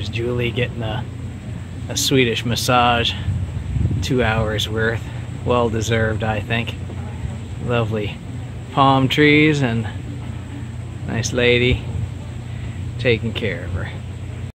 There's Julie getting a Swedish massage, 2 hours worth. Well deserved, I think. Lovely palm trees and nice lady taking care of her.